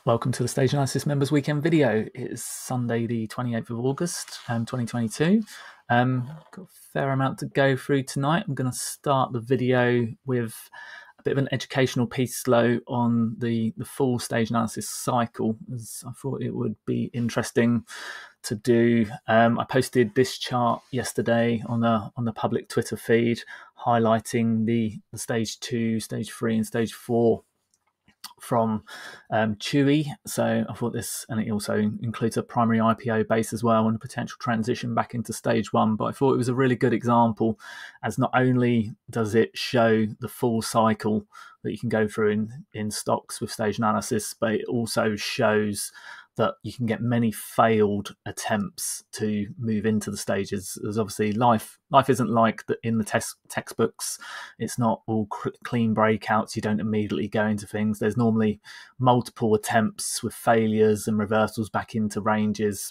Welcome to the Stage Analysis Members Weekend video. It is Sunday the 28th of August 2022. Got a fair amount to go through tonight. I'm going to start the video with a bit of an educational piece on the full stage analysis cycle, as I thought it would be interesting to do. I posted this chart yesterday on the public Twitter feed highlighting the stage 2, stage 3 and stage 4 from CHWY. So I thought this, and it also includes a primary IPO base as well and a potential transition back into stage 1. But I thought it was a really good example, as not only does it show the full cycle that you can go through in stocks with stage analysis, but it also shows that you can get many failed attempts to move into the stages. As obviously life isn't like that in the textbooks. It's not all clean breakouts. You don't immediately go into things. There's normally multiple attempts with failures and reversals back into ranges,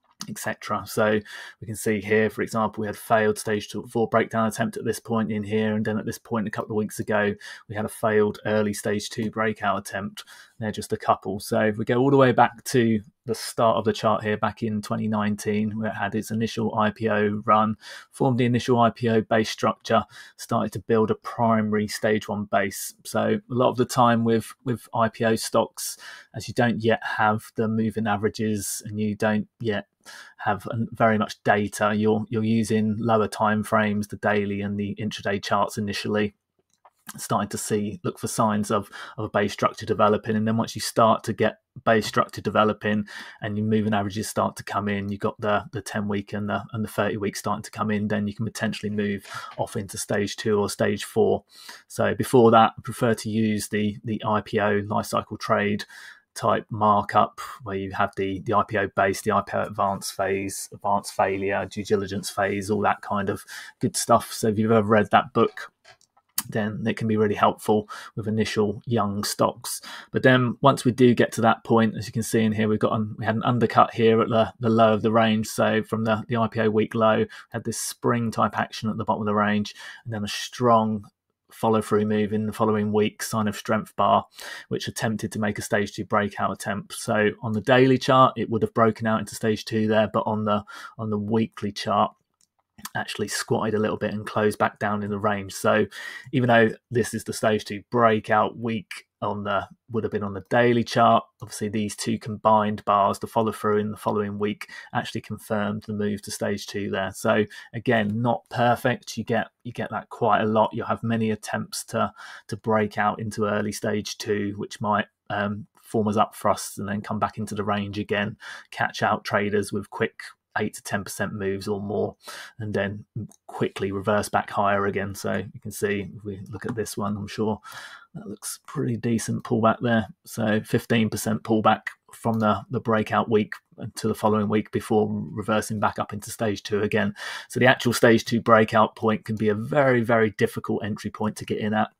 etc. So we can see here, for example, we had failed stage 4 breakdown attempt at this point in here, and then at this point a couple of weeks ago we had a failed early stage 2 breakout attempt. They're just a couple. So if we go all the way back to the start of the chart here, back in 2019, where it had its initial IPO run, formed the initial IPO base structure, started to build a primary stage 1 base. So a lot of the time with IPO stocks, as you don't yet have the moving averages and you don't yet have very much data, you're using lower time frames, the daily and the intraday charts initially, starting to look for signs of a base structure developing. And then once you start to get base structure developing and your moving averages start to come in, you've got the 10-week and the 30-week starting to come in, then you can potentially move off into stage 2 or stage 4. So before that, I prefer to use the IPO lifecycle trade type markup, where you have the IPO base, the IPO advanced phase, advanced failure, due diligence phase, all that kind of good stuff. So if you've ever read that book, then it can be really helpful with initial young stocks. But then once we do get to that point, as you can see in here, we had an undercut here at the low of the range. So from the IPO week low, we had this spring type action at the bottom of the range, and then a strong follow through move in the following week, sign of strength bar, which attempted to make a stage 2 breakout attempt. So on the daily chart, it would have broken out into stage 2 there, but on the weekly chart, actually squatted a little bit and closed back down in the range. So even though this is the stage 2 breakout week would have been on the daily chart, obviously these two combined bars, the follow through in the following week, actually confirmed the move to stage 2 there. So again, not perfect. You get that quite a lot. You'll have many attempts to break out into early stage 2, which might form as up thrusts and then come back into the range again, catch out traders with quick 8 to 10% moves or more, and then quickly reverse back higher again. So you can see, if we look at this one, I'm sure that looks pretty decent pullback there. So 15% pullback from the breakout week to the following week before reversing back up into stage 2 again. So the actual stage 2 breakout point can be a very, very difficult entry point to get in at.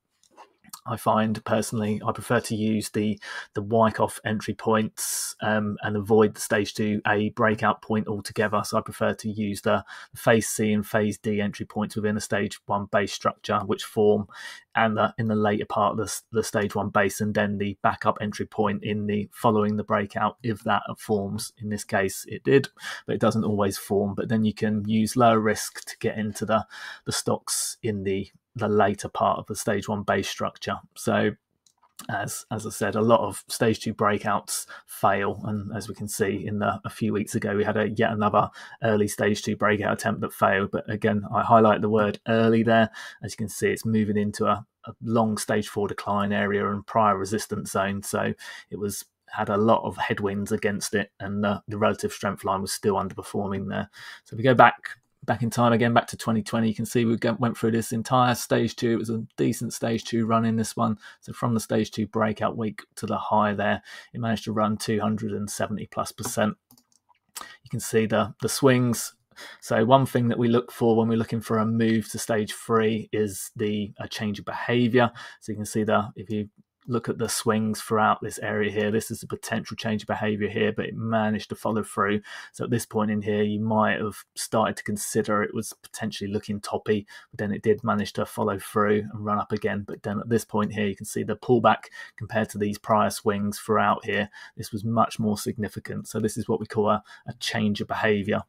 I find personally, I prefer to use the Wyckoff entry points and avoid the stage 2A breakout point altogether. So I prefer to use the phase C and phase D entry points within a stage 1 base structure, which form and in the later part of the stage 1 base, and then the backup entry point following the breakout, if that forms. In this case it did, but it doesn't always form. But then you can use lower risk to get into the stocks in the later part of the stage 1 base structure. So as I said, a lot of stage 2 breakouts fail, and as we can see a few weeks ago, we had yet another early stage 2 breakout attempt that failed. But again, I highlight the word early there. As you can see, it's moving into a long stage 4 decline area and prior resistance zone, so it had a lot of headwinds against it, and the relative strength line was still underperforming there. So if we go back in time again, back to 2020, you can see we went through this entire stage 2. It was a decent stage 2 run in this one. So from the stage 2 breakout week to the high there, it managed to run 270+%. You can see the swings. So one thing that we look for when we're looking for a move to stage 3 is a change of behavior. So you can see if you look at the swings throughout this area here. This is a potential change of behavior here, but it managed to follow through. So at this point in here, you might have started to consider it was potentially looking toppy, but then it did manage to follow through and run up again. But then at this point here, you can see the pullback compared to these prior swings throughout here. This was much more significant. So this is what we call a change of behavior.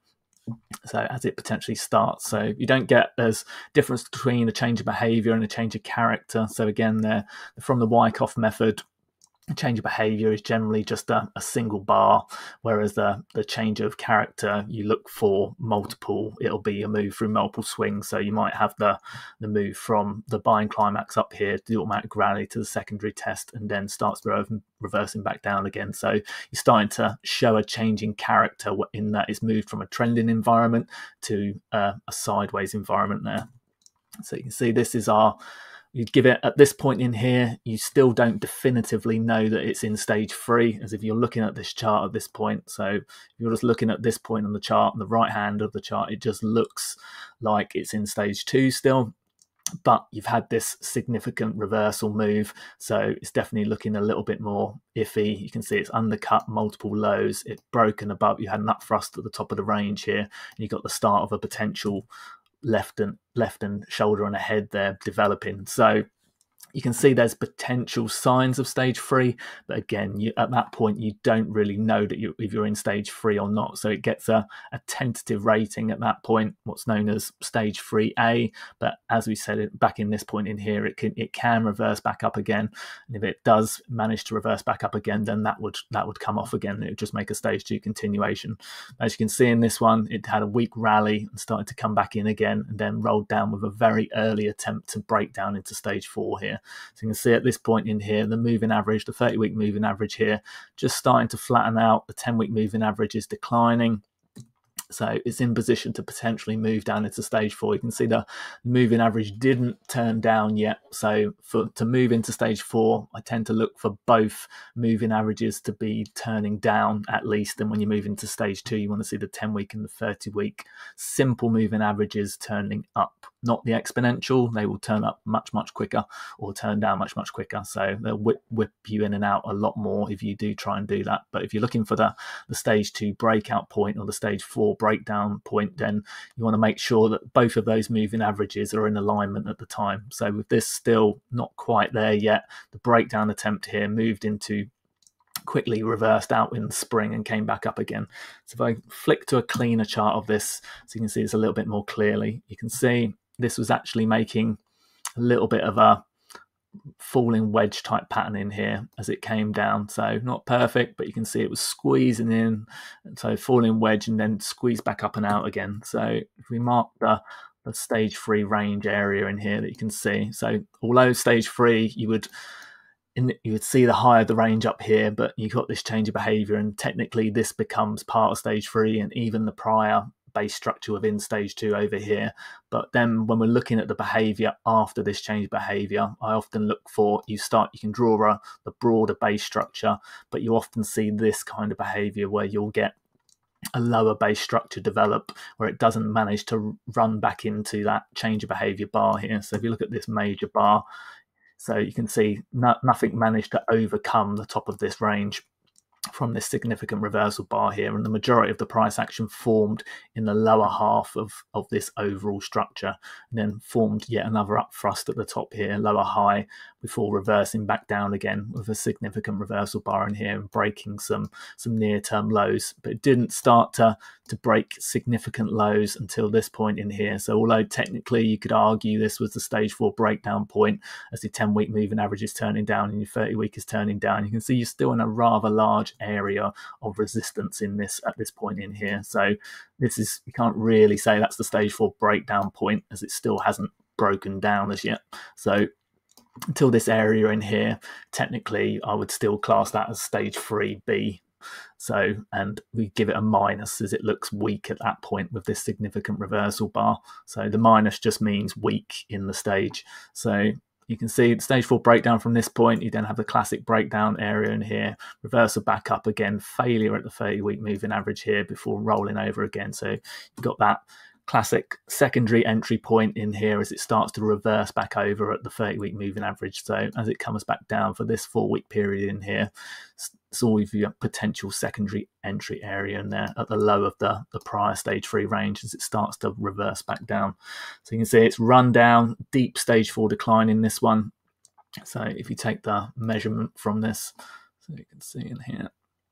So as it potentially starts, so you don't get there's difference between a change of behavior and a change of character. So again, they're from the Wyckoff method. A change of behavior is generally just a single bar, whereas the change of character, you look for multiple. It'll be a move through multiple swings. So you might have the move from the buying climax up here to the automatic rally to the secondary test, and then starts reversing back down again. So you're starting to show a change in character in that it's moved from a trending environment to a sideways environment there. So you can see this is our. You'd give it at this point in here, you still don't definitively know that it's in stage 3, as if you're looking at this chart at this point. So if you're just looking at this point on the chart, on the right hand of the chart, it just looks like it's in stage 2 still. But you've had this significant reversal move, so it's definitely looking a little bit more iffy. You can see it's undercut multiple lows. It's broken above. You had an up thrust at the top of the range here, and you got the start of a potential left and shoulder and a head there developing. So you can see there's potential signs of stage 3, but again, at that point, you don't really know that if you're in stage 3 or not. So it gets a tentative rating at that point, what's known as stage 3A. But as we said back in this point in here, it can reverse back up again. And if it does manage to reverse back up again, then that would come off again. It would just make a stage 2 continuation. As you can see in this one, it had a weak rally and started to come back in again, and then rolled down with a very early attempt to break down into stage 4 here. So you can see at this point in here, the moving average, the 30-week moving average here, just starting to flatten out. The 10-week moving average is declining. So it's in position to potentially move down into stage 4. You can see the moving average didn't turn down yet. So to move into stage 4, I tend to look for both moving averages to be turning down at least. And when you move into stage 2, you want to see the 10-week and the 30-week simple moving averages turning up, not the exponential. They will turn up much, much quicker, or turn down much, much quicker. So they'll whip you in and out a lot more if you do try and do that. But if you're looking for the stage 2 breakout point or the stage 4 breakdown point, then you want to make sure that both of those moving averages are in alignment at the time. So with this still not quite there yet, the breakdown attempt here moved into, quickly reversed out in the spring and came back up again. So if I flick to a cleaner chart of this, so you can see this a little bit more clearly, you can see this was actually making a little bit of a falling wedge type pattern in here as it came down. So not perfect, but you can see it was squeezing in, so falling wedge and then squeeze back up and out again. So if we mark the stage 3 range area in here that you can see, so although stage 3 you would see the higher the range up here, but you've got this change of behavior, and technically this becomes part of stage 3 and even the prior base structure within stage 2 over here. But then when we're looking at the behavior after this change of behavior, I often look for, you can draw the broader base structure, but you often see this kind of behavior where you'll get a lower base structure develop where it doesn't manage to run back into that change of behavior bar here. So if you look at this major bar, so you can see nothing managed to overcome the top of this range from this significant reversal bar here, and the majority of the price action formed in the lower half of this overall structure, and then formed yet another up thrust at the top here, lower high, before reversing back down again with a significant reversal bar in here and breaking some near-term lows. But it didn't start to break significant lows until this point in here. So although technically you could argue this was the stage 4 breakdown point, as the 10-week moving average is turning down and your 30-week is turning down, you can see you're still in a rather large area of resistance in this at this point in here. So this is, you can't really say that's the stage 4 breakdown point, as it still hasn't broken down as yet. So until this area in here, technically I would still class that as stage 3B. So, and we give it a minus as it looks weak at that point with this significant reversal bar. So the minus just means weak in the stage. So you can see the stage 4 breakdown from this point. You then have the classic breakdown area in here, reversal back up again, failure at the 30-week moving average here before rolling over again. So you've got that classic secondary entry point in here as it starts to reverse back over at the 30-week moving average. So as it comes back down for this 4-week period in here, it's always your potential secondary entry area in there at the low of the prior stage 3 range as it starts to reverse back down. So you can see it's run down, deep stage 4 decline in this one. So if you take the measurement from this, so you can see in here,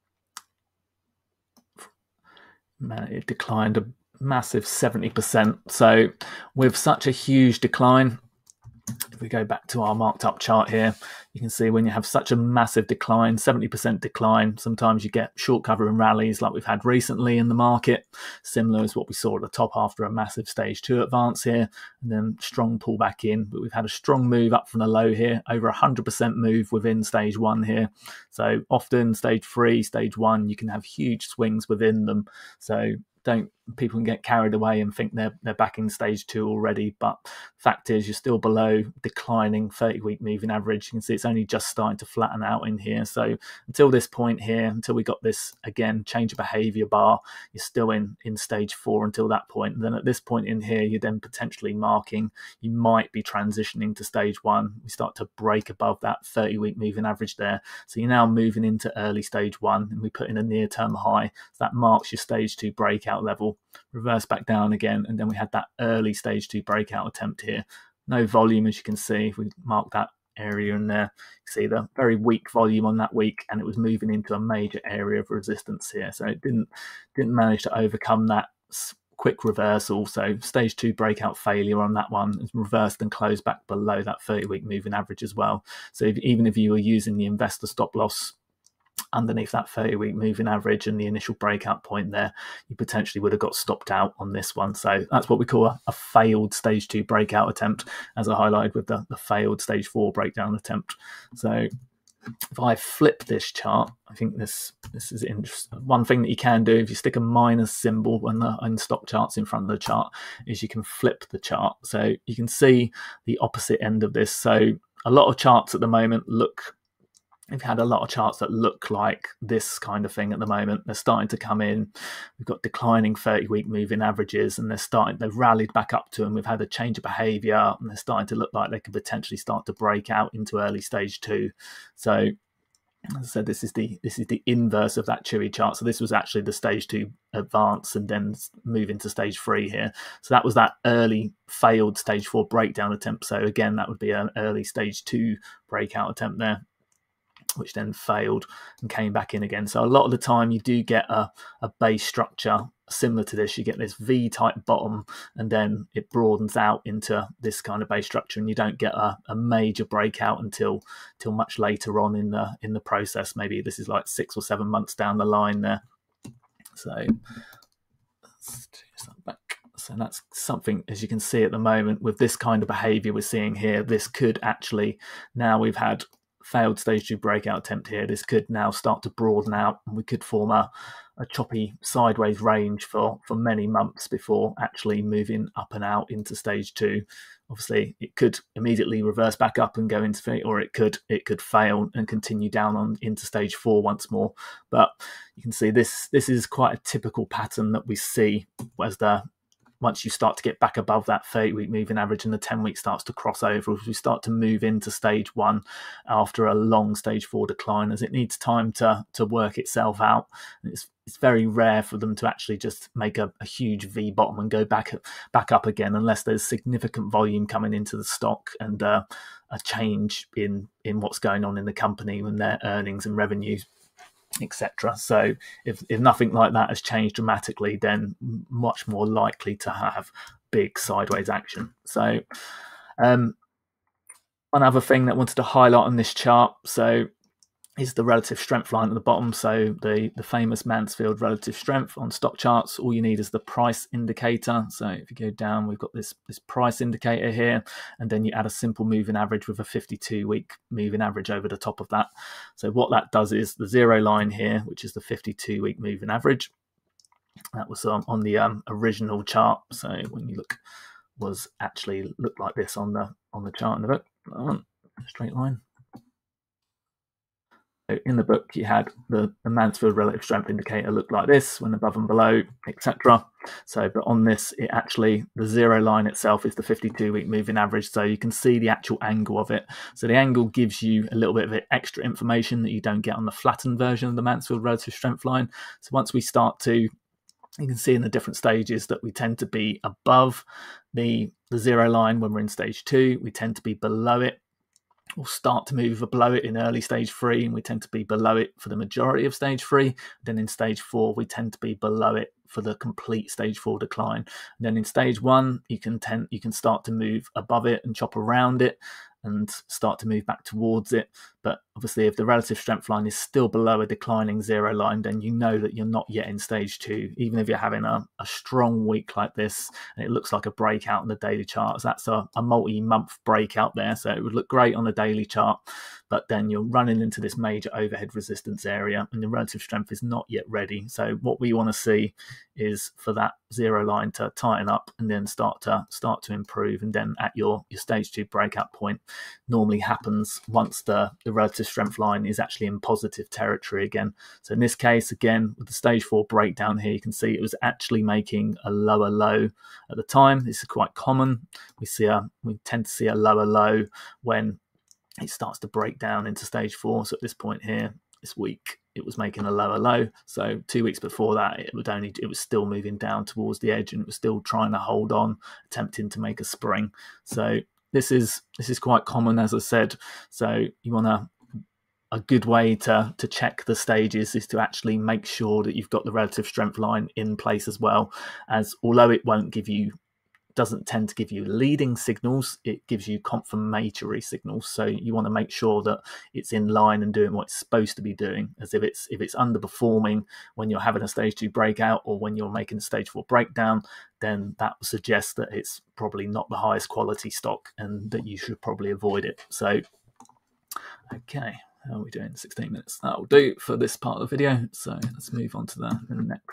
it declined a massive 70%. So with such a huge decline, if we go back to our marked up chart here, you can see when you have such a massive decline, 70% decline, sometimes you get short covering rallies like we've had recently in the market, similar as what we saw at the top after a massive stage 2 advance here, and then strong pullback in. But we've had a strong move up from the low here, over 100% move within stage 1 here. So often stage 3, stage 1, you can have huge swings within them. So people can get carried away and think they're back in stage 2 already, but fact is you're still below declining 30-week moving average. You can see it's only just starting to flatten out in here. So until this point here, until we got this again change of behavior bar, you're still in stage 4 until that point. And then at this point in here, you're then potentially marking you might be transitioning to stage 1. We start to break above that 30-week moving average there, so you're now moving into early stage 1, and we put in a near-term high, so that marks your stage 2 breakout level. Reverse back down again, and then we had that early stage 2 breakout attempt here. No volume, as you can see. If we mark that area in there, you see the very weak volume on that week, and it was moving into a major area of resistance here. So it didn't manage to overcome that quick reversal. So stage 2 breakout failure on that one is reversed and closed back below that 30-week moving average as well. So even if you were using the investor stop loss underneath that 30-week moving average and the initial breakout point there, you potentially would have got stopped out on this one. So that's what we call a failed stage 2 breakout attempt, as I highlighted with the failed stage 4 breakdown attempt. So if I flip this chart, I think this is interesting. One thing that you can do if you stick a minus symbol when stock charts in front of the chart is you can flip the chart. So you can see the opposite end of this. So a lot of charts at the moment we've had a lot of charts that look like this kind of thing at the moment. They're starting to come in. We've got declining 30-week moving averages, and they've rallied back up to them. We've had a change of behavior, and they're starting to look like they could potentially start to break out into early stage 2. So as I said, this is the inverse of that CHWY chart. So this was actually the stage 2 advance and then move into stage 3 here. So that was that early failed stage 4 breakdown attempt. So again, that would be an early stage 2 breakout attempt there, which then failed and came back in again. So a lot of the time you do get a base structure similar to this. You get this V-type bottom, and then it broadens out into this kind of base structure, and you don't get a major breakout until much later on in the process. Maybe this is like 6 or 7 months down the line there. So let's change that back. So that's something, as you can see at the moment, with this kind of behavior we're seeing here, this could actually, now we've had failed stage 2 breakout attempt here, this could now start to broaden out, and we could form a choppy sideways range for many months before actually moving up and out into stage 2. Obviously it could immediately reverse back up and go into, or it could fail and continue down into stage 4 once more. But you can see this is quite a typical pattern that we see as once you start to get back above that 30-week moving average and the 10-week starts to cross over, as we start to move into stage 1 after a long stage 4 decline, as it needs time to work itself out. It's very rare for them to actually just make a huge V bottom and go back up again, unless there's significant volume coming into the stock and a change in what's going on in the company and their earnings and revenues, etc. So if nothing like that has changed dramatically, then much more likely to have big sideways action. So one other thing that I wanted to highlight on this chart is the relative strength line at the bottom. So the famous Mansfield relative strength on stock charts. All you need is the price indicator. So if you go down, we've got this price indicator here, and then you add a simple moving average with a 52-week moving average over the top of that. So what that does is the 0 line here, which is the 52-week moving average. That was on the original chart. So when you look, was actually looked like this on the chart in a bit. Straight line. in the book, you had the Mansfield relative strength indicator look like this when above and below, etc. So, but on this, it actually, the zero line itself is the 52-week moving average. So you can see the actual angle of it. So the angle gives you a little bit of extra information that you don't get on the flattened version of the Mansfield relative strength line. So once we start to, you can see in the different stages that we tend to be above the zero line when we're in stage 2. We tend to be below it, or start to move below it in early stage 3, and we tend to be below it for the majority of stage 3. Then in stage 4, we tend to be below it for the complete stage 4 decline. And then in stage 1, you can start to move above it and chop around it and start to move back towards it. But obviously, if the relative strength line is still below a declining zero line, then you know that you're not yet in stage 2, even if you're having a strong week like this and it looks like a breakout on the daily charts. That's a multi-month breakout there, so it would look great on the daily chart, but then you're running into this major overhead resistance area and the relative strength is not yet ready. So what we want to see is for that zero line to tighten up and then start to improve, and then at your stage 2 breakout point normally happens once the relative strength line is actually in positive territory again. So in this case, again, with the stage 4 breakdown here, you can see it was actually making a lower low at the time. This is quite common. We tend to see a lower low when it starts to break down into stage 4. So at this point here, this week, it was making a lower low. So 2 weeks before that, it was still moving down towards the edge, and it was still trying to hold on, attempting to make a spring. So this is quite common, as I said. So you want a good way to check the stages is to actually make sure that you've got the relative strength line in place as well, as although it doesn't tend to give you leading signals, it gives you confirmatory signals. So you want to make sure that it's in line and doing what it's supposed to be doing. As if it's underperforming when you're having a stage 2 breakout or when you're making a stage 4 breakdown, then that suggests that it's probably not the highest quality stock and that you should probably avoid it. So, okay, how are we doing? 16 minutes. That will do for this part of the video. So let's move on to the next